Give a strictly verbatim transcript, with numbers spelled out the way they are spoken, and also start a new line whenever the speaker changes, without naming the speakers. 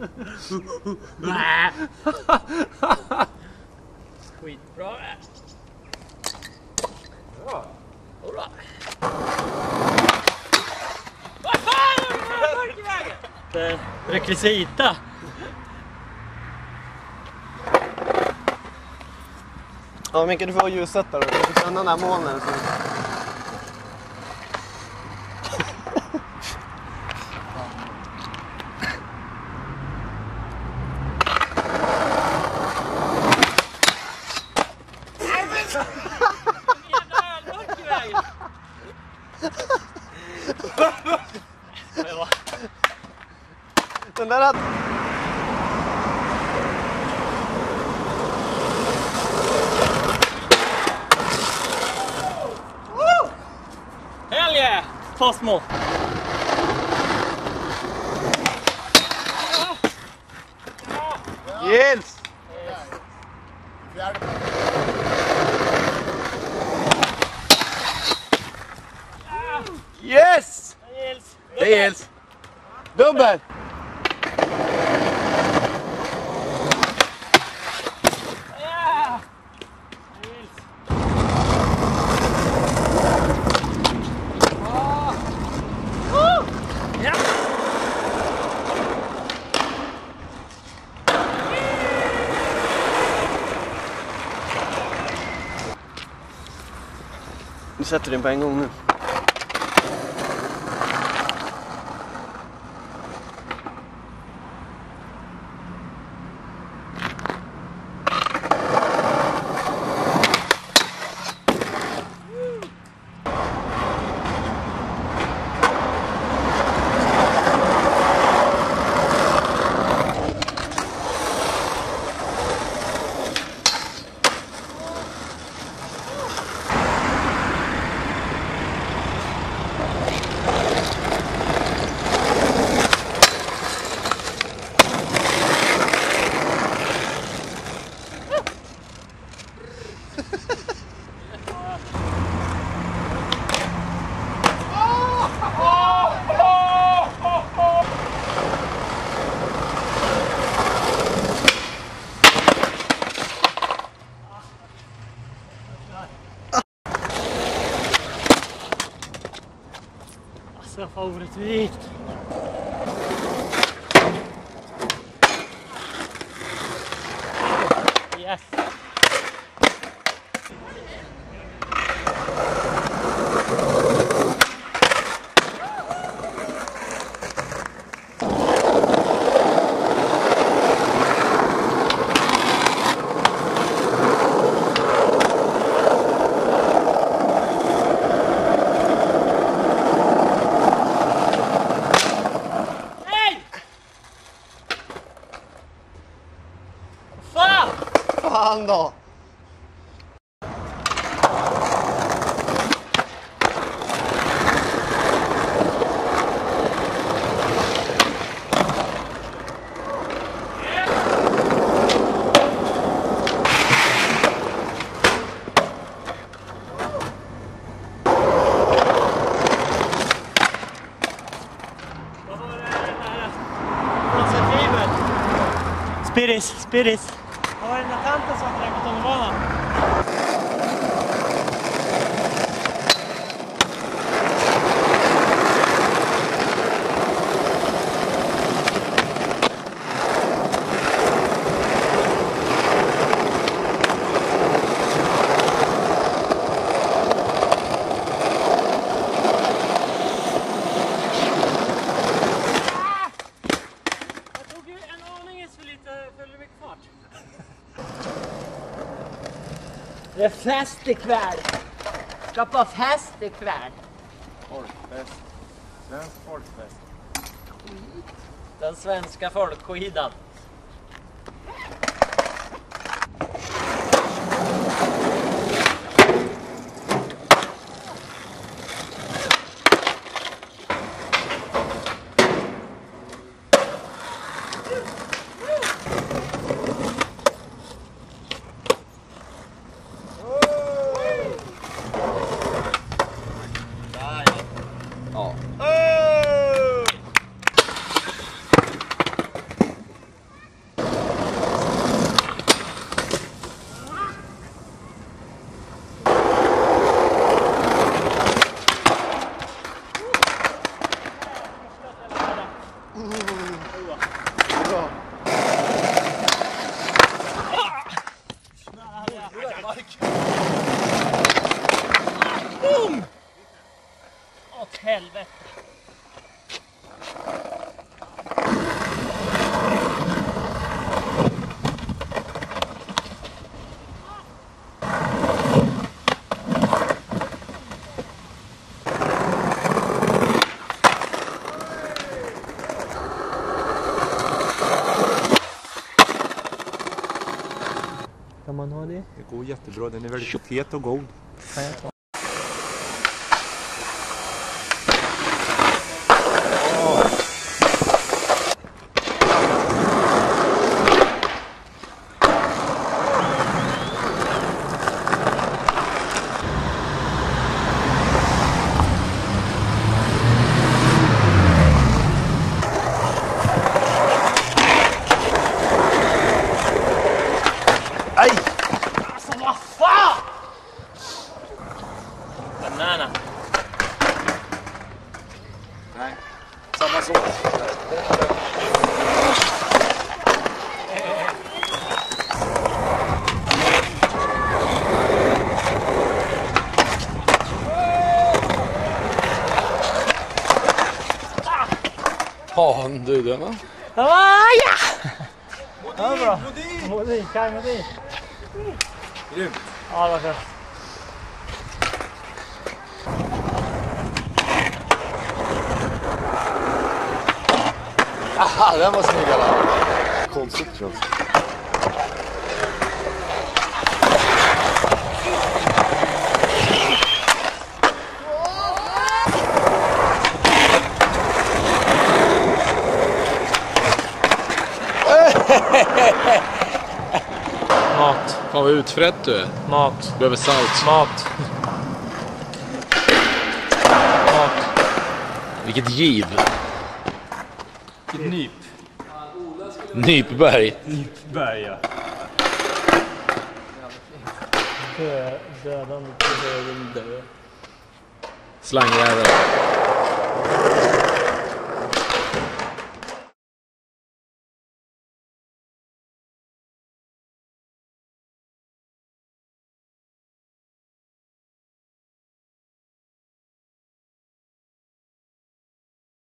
Skitbra.
Bra.
Bra. Vad fan är det mörk i vägen? Det rekvisita.
Ja, Micke, du får ljussätta då. Du får känna den här molnen. Så. Den där hade...
Hell yeah! Två små.
Gills! Yes! Det gills! Dubbel! Nu sätter du den på en gång nu.
Alltså, favoritvikt. Yes.
Fan då!
Spiris, Spiris. Vad var den där tanten som träffade på tunnelbanan?
Det är fest ikväll. Ska på fest ikväll.
Folkfest. Svensk folkfest.
Den svenska folkskidan.
Ja. Bra.
Boom! Åt helvete. Kan man ha det?
Det går jättebra, den är väldigt fet och god.
Kan jag ta?
Aj!
Alltså vad fan! Banana.
Nej, samma sak.
Ja, du den va?
Ah, ja! Ja, bra. Modin, Kaj Modin.
Grymt.
Ja, det var fett.
Aha, den var snygg alla. Konstigt känns.
Mat,
Fan vad utfrätt du är.
mat,
Behöver salt.
mat. Mat.
Vilket giv.
Ett nyp.
Nypberg.
Nypberg, ja. Dö, dödande till höger dö.
Slangjävel.